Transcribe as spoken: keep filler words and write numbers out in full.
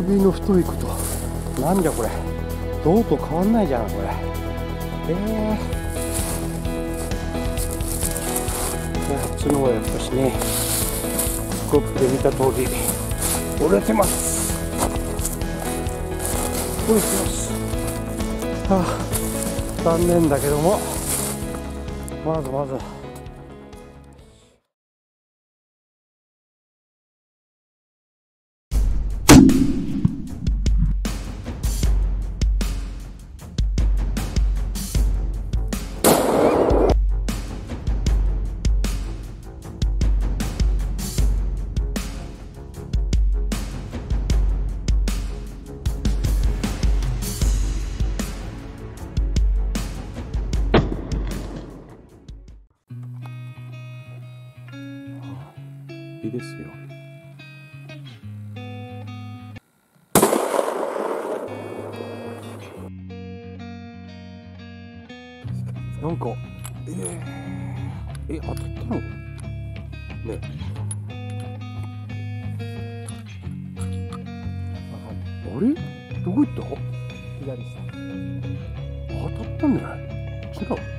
首の太いこと。なんじゃこれ。銅と変わんないじゃんこれ。えー、角はやっぱしね、スコープで見た通り折れてます。折れてます。はあ、残念だけども、まずまずいいですよ。なんか、えー、え、当たったのね。あれどこ行った？ 左下。 当たったんじゃない？違う。